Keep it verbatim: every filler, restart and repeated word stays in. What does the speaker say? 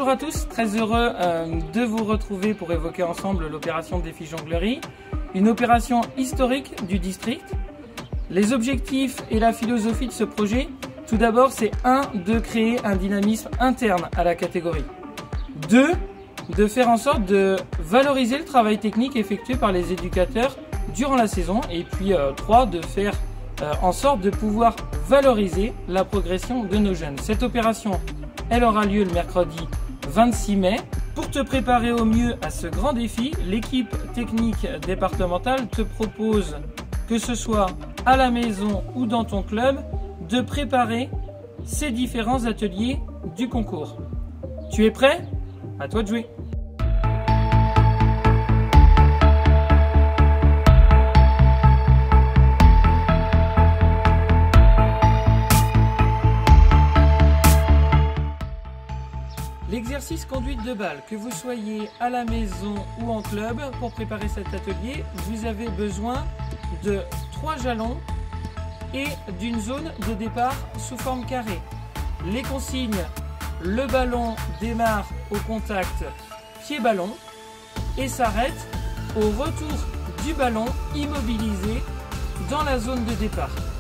Bonjour à tous, très heureux euh, de vous retrouver pour évoquer ensemble l'opération Défi Jonglerie, une opération historique du district. Les objectifs et la philosophie de ce projet, tout d'abord, c'est un, de créer un dynamisme interne à la catégorie. Deux, de faire en sorte de valoriser le travail technique effectué par les éducateurs durant la saison. Et puis euh, trois, de faire euh, en sorte de pouvoir valoriser la progression de nos jeunes. Cette opération, elle aura lieu le mercredi vingt-six mai. Pour te préparer au mieux à ce grand défi, l'équipe technique départementale te propose, que ce soit à la maison ou dans ton club, de préparer ces différents ateliers du concours. Tu es prêt? À toi de jouer! L'exercice conduite de balle, que vous soyez à la maison ou en club, pour préparer cet atelier, vous avez besoin de trois jalons et d'une zone de départ sous forme carrée. Les consignes: le ballon démarre au contact pied-ballon et s'arrête au retour du ballon immobilisé dans la zone de départ.